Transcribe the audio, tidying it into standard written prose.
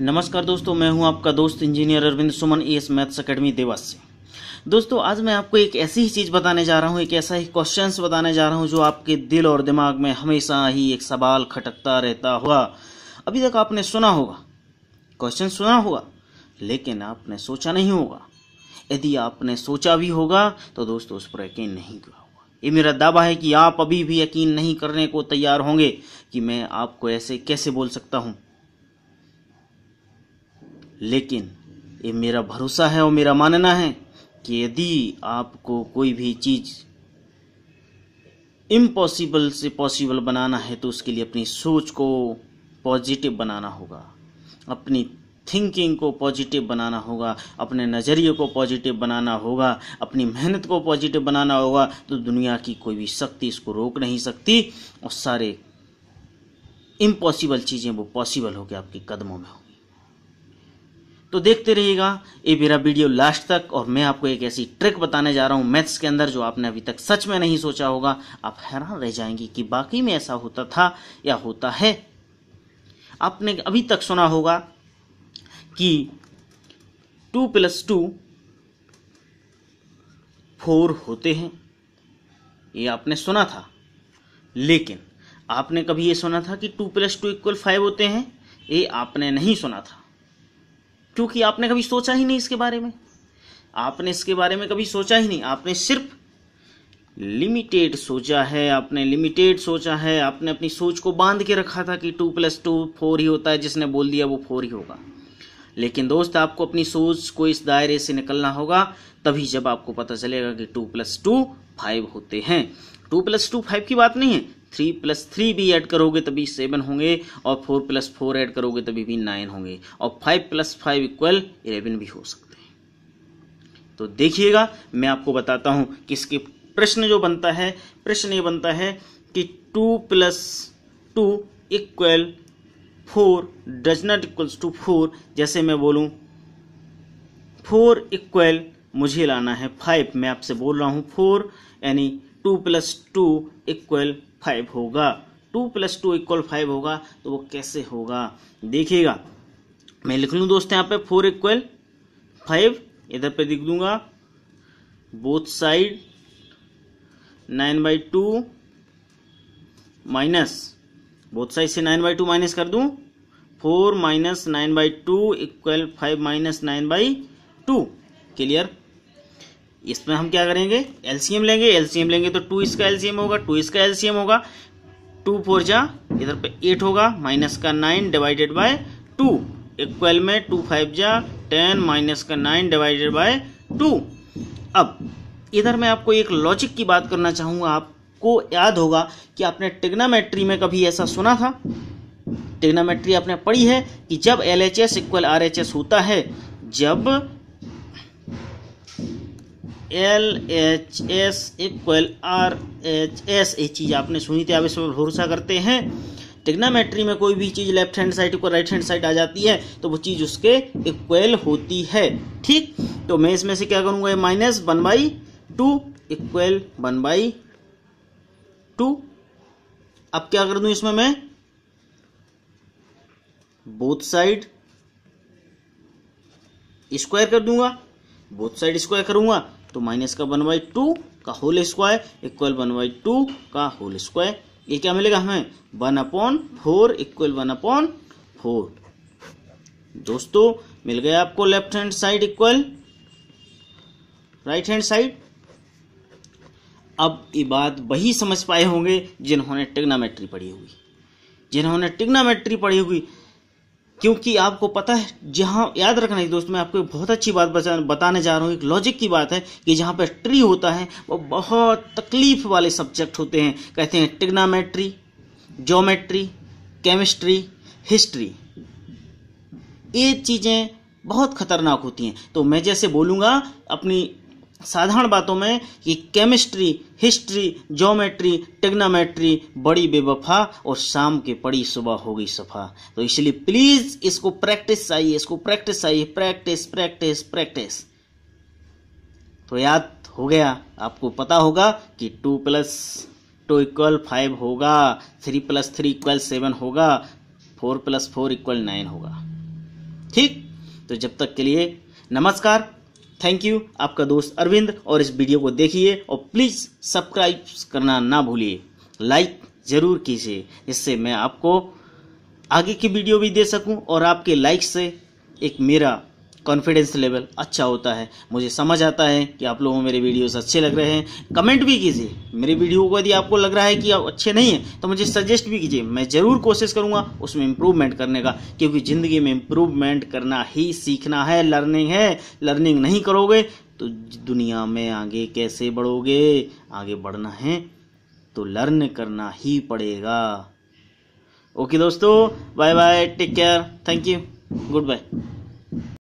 नमस्कार दोस्तों, मैं हूं आपका दोस्त engineer Arvind Suman AS maths academy Dewas से। दोस्तों, आज मैं आपको एक ऐसी ही चीज़ बताने जा रहा हूं, एक ऐसा ही क्वेश्चंस बताने जा रहा हूं जो आपके दिल और दिमाग में हमेशा ही एक सवाल खटकता रहता होगा। अभी तक आपने सुना होगा, क्वेश्चन सुना होगा, लेकिन आपने सोचा नहीं होगा। यदि आपने सोचा भी होगा तो दोस्तों उस पर यकीन नहीं किया होगा। ये मेरा दावा है कि आप अभी भी यकीन नहीं करने को तैयार होंगे कि मैं आपको ऐसे कैसे बोल सकता हूं, लेकिन ये मेरा भरोसा है और मेरा मानना है कि यदि आपको कोई भी चीज़ इम्पॉसिबल से पॉसिबल बनाना है तो उसके लिए अपनी सोच को पॉजिटिव बनाना होगा, अपनी थिंकिंग को पॉजिटिव बनाना होगा, अपने नज़रिए को पॉजिटिव बनाना होगा, अपनी मेहनत को पॉजिटिव बनाना होगा। तो दुनिया की कोई भी शक्ति इसको रोक नहीं सकती और सारे इम्पॉसिबल चीज़ें वो पॉसिबल होकर आपके कदमों में होंगी। तो देखते रहिएगा ये मेरा वीडियो लास्ट तक, और मैं आपको एक ऐसी ट्रिक बताने जा रहा हूँ मैथ्स के अंदर जो आपने अभी तक सच में नहीं सोचा होगा। आप हैरान रह जाएंगे कि वाकई में ऐसा होता था या होता है। आपने अभी तक सुना होगा कि 2 + 2 4 होते हैं, ये आपने सुना था। लेकिन आपने कभी ये सुना था कि 2 + 2 = 5 होते हैं? ये आपने नहीं सुना था, क्योंकि आपने कभी सोचा ही नहीं इसके बारे में। आपने इसके बारे में कभी सोचा ही नहीं। आपने सिर्फ लिमिटेड सोचा है, आपने लिमिटेड सोचा है। आपने अपनी सोच को बांध के रखा था कि 2 + 2 4 ही होता है, जिसने बोल दिया वो 4 ही होगा। लेकिन दोस्त, आपको अपनी सोच को इस दायरे से निकलना होगा, तभी जब आपको पता चलेगा कि 2 + 2 5 होते हैं। 2 + 2 5 की बात नहीं है, 3 + 3 भी ऐड करोगे तभी 7 होंगे, और 4 + 4 ऐड करोगे तभी भी 9 होंगे, और 5 + 5 = 11 भी हो सकते हैं। तो देखिएगा, मैं आपको बताता हूं कि इसके प्रश्न जो बनता है, प्रश्न ये बनता है कि 2 + 2 = 4 डज नॉट इक्वल्स टू 4। जैसे मैं बोलूं 4 = मुझे लाना है 5, मैं आपसे बोल रहा हूं 4, यानी 2 + 2 = 5 होगा। 2 + 2 = 5 होगा, तो वो कैसे होगा देखिएगा। मैं लिख लूं दोस्त यहाँ पे 4 = 5, इधर पे लिख दूंगा both side 9/2 minus, both side से 9/2 माइनस कर दूं, 4 - 9/2 = 5 - 9/2। क्लियर? इसमें हम क्या करेंगे, एलसीएम लेंगे। एलसीएम लेंगे तो 2 इसका एलसीएम होगा, 2 इसका एलसीएम होगा, 2 4 जा, इधर पे 8 होगा, माइनस का 9 / 2, इक्वल में 2 5 जा 10, माइनस का 9 / 2। अब इधर मैं आपको एक लॉजिक की बात करना चाहूंगा। आपको याद होगा कि आपने ट्रिग्नोमेट्री में कभी ऐसा सुना था, ट्रिग्नोमेट्री आपने पढ़ी है कि जब LHS = RHS होता है, जब LHS = RHS, ये चीज आपने सुनी थी, आप इस पर भरोसा करते हैं। ट्रिग्नोमेट्री में कोई भी चीज लेफ्ट हैंड साइड को राइट हैंड साइड आ जाती है तो वो चीज उसके इक्वल होती है। ठीक, तो मैं इसमें से क्या करूंगा, -1/2 = 1/2। अब क्या कर दूं इसमें, मैं बोथ साइड स्क्वायर कर दूंगा। बोथ साइड स्क्वायर करूंगा तो माइनस का 1/2 का होल स्क्वायर = 1/2 का होल स्क्वायर। ये क्या मिलेगा हमें, 1/4 = 1/4। दोस्तों, मिल गया आपको left hand side equal right hand side. अब ये बात वही समझ पाए होंगे जिन्होंने ट्रिग्नोमेट्री पढ़ी होगी, जिन्होंने ट्रिग्नोमेट्री पढ़ी होगी, क्योंकि आपको पता है, जहां याद रखना है दोस्त, मैं आपको एक बहुत अच्छी बात बताने जा रहा हूं। एक लॉजिक की बात है कि जहां पर ट्री होता है वो बहुत तकलीफ वाले सब्जेक्ट होते हैं। कहते हैं ट्रिग्नोमेट्री, ज्योमेट्री, केमिस्ट्री, हिस्ट्री, ये चीजें बहुत खतरनाक होती हैं। तो मैं जैसे बोलूंगा अपनी साधारण बातों में कि केमिस्ट्री, हिस्ट्री, ज्योमेट्री, ट्रिग्नोमेट्री बड़ी बेवफा, और शाम के पड़ी सुबह हो गई सफा। तो इसलिए प्लीज इसको प्रैक्टिस चाहिए, इसको प्रैक्टिस चाहिए, प्रैक्टिस प्रैक्टिस प्रैक्टिस। तो याद हो गया, आपको पता होगा कि 2 + 2 = 5 होगा, 3 + 3 = 7 होगा, 4 + 4 = 9 होगा। ठीक, तो जब तक के लिए नमस्कार, थैंक यू। आपका दोस्त अरविंद, और इस वीडियो को देखिए और प्लीज़ सब्सक्राइब करना ना भूलिए, लाइक ज़रूर कीजिए, जिससे मैं आपको आगे की वीडियो भी दे सकूं और आपके लाइक से एक मेरा कॉन्फिडेंस लेवल अच्छा होता है। मुझे समझ आता है कि आप लोगों को मेरे वीडियोस अच्छे लग रहे हैं। कमेंट भी कीजिए मेरी वीडियो को, यदि आपको लग रहा है कि आप अच्छे नहीं हैं तो मुझे सजेस्ट भी कीजिए, मैं ज़रूर कोशिश करूँगा उसमें इम्प्रूवमेंट करने का, क्योंकि ज़िंदगी में इम्प्रूवमेंट करना ही सीखना है, लर्निंग है। लर्निंग नहीं करोगे तो दुनिया में आगे कैसे बढ़ोगे? आगे बढ़ना है तो लर्न करना ही पड़ेगा। ओके दोस्तों, bye bye, take care, thank you, good bye.